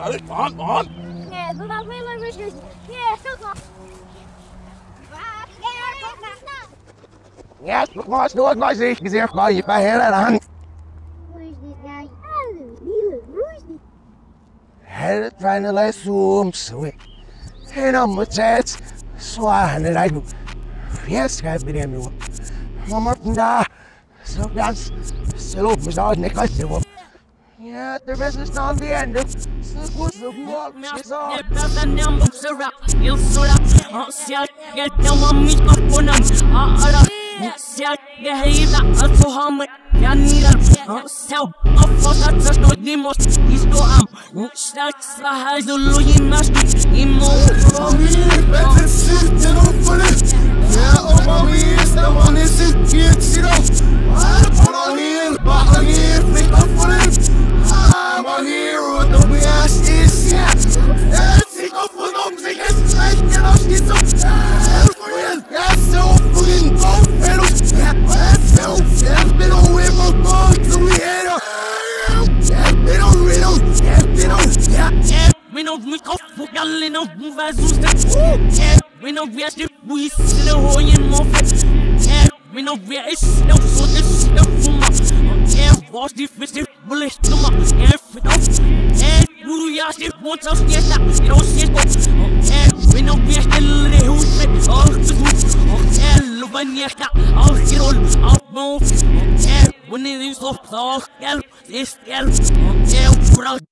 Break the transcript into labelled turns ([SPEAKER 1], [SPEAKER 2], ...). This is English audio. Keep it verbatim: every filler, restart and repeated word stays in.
[SPEAKER 1] On, on.
[SPEAKER 2] Nie, bo na chwilę myślisz, nie, tylko.
[SPEAKER 1] Ja, was nur was ich gesehen habe, ich war heller an. Hell trying to let zoom sweet. And I'm a chat. Swan and I do. Yes, I've been in you. Mama, da. So that's still up with all the next level. Yeah, the rest is not the end. So what's the walk? It's all.
[SPEAKER 3] Eu sou a se a get uma mítica ponam a ara se a guerreira a forma a nira o céu a força das nós isto am está sarras do luinas e mo
[SPEAKER 1] Better sit down for it. Yeah, oh mommy, it's the one is it. Get sit down. Put on here, back on here, pick up for it. I'm a hero, the way I stay, yeah. Take off for them, take it, I get off this up. For real, yeah, so fucking go, hello. Yeah, so, yeah, been away from God to me, head up. Yeah, been on riddle, yeah, been on, yeah, yeah.
[SPEAKER 3] we não me confocar não vai assustar we não vê este buíce não roem mo we não vê este não sou desse não fuma é voz difícil bullet numa é final é guru ya se ponta fiesta não se é we não vê este lehu oh é luvanesta ao girol ao bom é when it is so so é é